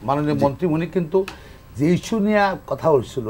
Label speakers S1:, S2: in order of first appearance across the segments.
S1: মাননীয় মন্ত্রী উনি কিন্তু যে ইস্যু নিয়ে কথা হয়েছিল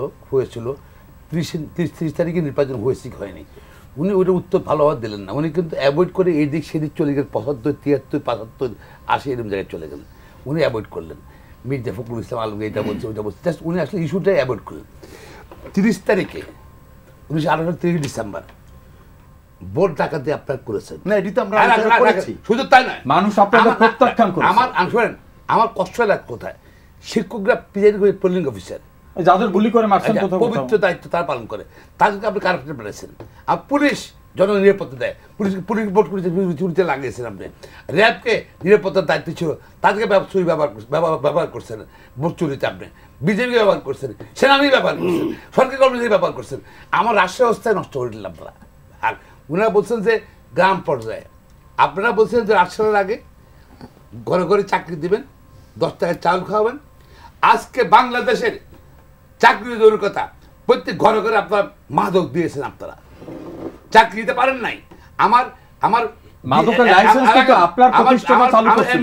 S1: 30 তারিখে নির্বাচন হয়েছে কি হয়নি, উনি ওইটা উত্তর ভালোভাবে দিলেন না। উনি কিন্তু অ্যাভয়েড করে এই দিক সেদিক চলে গেলেন, 75, 73, 75, 80 এরকম জায়গায় চলে গেলেন। উনি অ্যাভয়েড করলেন। মির্জা ফখরুল ইসলাম আলমগীর এটা বলছে ওইটা বলছে, জাস্ট উনি আসলে ইস্যুটাই অ্যাভয়েড করলেন। 30 তারিখে 1998 ডিসেম্বর ভোট ডাকাতি আপনার করেছেন।
S2: না এটি তো আমরা আলোচনা করেছি।
S1: শুধু তাই নয়,
S3: মানুষ আপনাদের প্রত্যাখ্যান করেছে।
S1: আমার কষ্ট লাগে কোথায়, শিক্ষকরা প্রিজাইডিং করে পোলিং অফিসার
S3: যাদের গুলি করে মারছেন
S1: পবিত্র দায়িত্ব তারা পালন করে, তাদেরকে আপনি কারাপ্টেড পেরেছেন। আর পুলিশ জননিরাপত্তা দেয়, পুলিশ ভোট চুরিতে লাগিয়েছেন আপনি। র্যাবকে নিরাপত্তার দায়িত্ব ছিল, তাদেরকে চুরি ব্যবহার করছেন ভোট চুরিতে। আপনি বিজেপি ব্যবহার করছেন, সেনাবাহিনী ব্যবহার করছেন, সরকারি কর্মচারী ব্যবহার করছেন। আমার রাষ্ট্র ব্যবস্থায় নষ্ট করে দিলাম আপনারা। আর ওনারা বলছেন যে গ্রাম পর্যায়ে, আপনারা বলছেন যে 8 সালের আগে ঘরে ঘরে চাকরি দিবেন, 10 টাকায় চাউল খাওয়াবেন। আজকে বাংলাদেশের চাকরি দূরের কথা, প্রত্যেক ঘরে ঘরে আপনার মাদক দিয়েছেন, আপনারা চাকরি দিতে পারেন নাই। আমার
S3: মাদকের লাইসেন্স তো আপনার প্রতিষ্ঠাতা চালু করেছিল।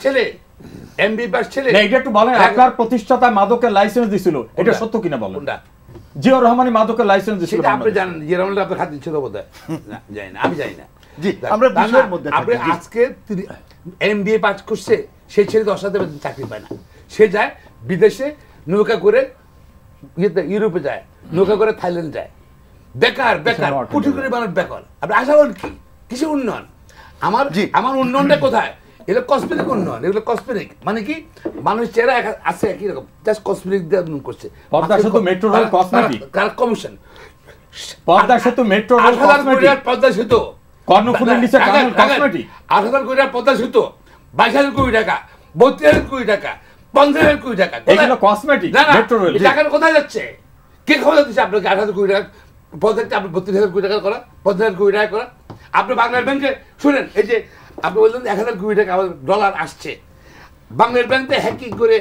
S1: এমবি পাস ছেলে
S3: এটা একটু বলেন, আপনার প্রতিষ্ঠাতা মাদকের লাইসেন্স দিছিল, এটা সত্য কিনা বলেন। জিয়াউর রহমানই মাদকের লাইসেন্স দিছিল,
S1: সেটা আপনি জানেন। জিয়াউর রহমান আপনার হাতে ছিল বোধহয়, না জানি না, আমি জানি না।
S2: জি, আমরা বিষয়ের মধ্যে
S1: আপনি আজকে এমবিএ পাস করছে সেই ছেলে 10,000 বেতন চাকরি পায় না। সে যায় বিদেশে নৌকা করে, ইউরোপে যায় নৌকা করে, থাইল্যান্ড যায়। বেকার কোটি কোটি মানুষ বেকার। আপনি আশা করেন কি কিসে উন্নয়ন? আমার উন্নয়নটা কোথায়? এগুলো কসমেটিক উন্নয়ন, এগুলো কসমেটিক মানে কি, মানুষ চেহারা আছে একই রকম, জাস্ট কসমেটিক দিয়ে উন্নয়ন করছে।
S3: পদ্মা সেতু metro rail cosmetic,
S1: commission
S3: Padma সেতু মেট্রো রেল কসমেটিক,
S1: পদ্মা সেতু
S3: কর্ণফুলীর নিচে কসমেটিক,
S1: 8,000 কোটি টাকা পদ্মা সেতু, 22,000 কোটি টাকা, 32,000 কোটি টাকা, 15,000 কোটি টাকা,
S3: এগুলো কসমেটিক। মেট্রো রেল
S1: টাকা কোথায় যাচ্ছে? কে খবর দিচ্ছে আপনাকে 8,000 কোটি টাকা প্রজেক্ট? আপনি 32,000 কোটি টাকা করা, 15,000 কোটি টাকা করা। আপনি বাংলার ব্যাংকে শুনেন, এই যে আপনি বললেন 1,000 কোটি টাকা ডলার আসছে, বাংলার ব্যাংকে হ্যাকিং করে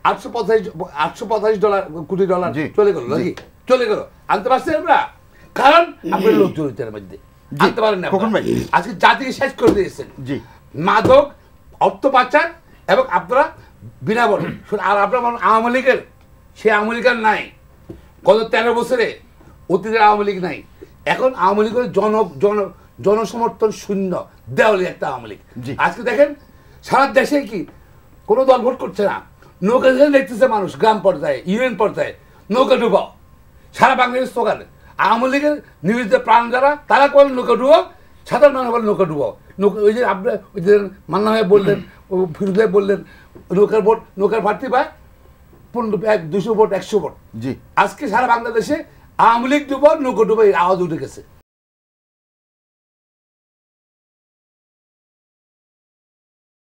S1: 885 কোটি ডলার চলে গেল, নাকি চলে গেল? আনতে পারছেন আমরা? কারণ আপনার লোক জড়িতের মধ্যে আনতে পারেন না। আজকে জাতিকে শেষ করে দিয়েছেন মাদক, অর্থ পাচার, এবং আপনারা বিনা বলে। আর আপনার আওয়ামী লীগের, সে আওয়ামী লীগ আর নাই। গত 13 বছরে অতীতের আওয়ামী লীগ নাই। এখন আওয়ামী লীগের জনসমর্থন শূন্য, দেওয়ালি একটা আওয়ামী লীগ। আজকে দেখেন সারা দেশে কি কোনো দল ভোট করছে না, নৌকা দেখতেছে মানুষ, গ্রাম পর্যায়ে, ইউনিয়ন পর্যায়ে নৌকা ডুবাও, সারা বাংলাদেশ স্লোগান। আওয়ামী লীগের নিবেদিত প্রাণ যারা, তারা বলেন নৌকা ডুবাও, সাধারণ মানুষ বলেন নৌকা ডুবাও। ওই যে আপনার ওই যে মান্না ভাই বললেন, ফিরোজ ভাই বললেন, নৌকার প্রার্থী পায় 200 ভোট, 100 ভোট। আজকে সারা বাংলাদেশে আওয়ামী লীগ ডুবাও, নৌকা ডুবাই আওয়াজ উঠে গেছে।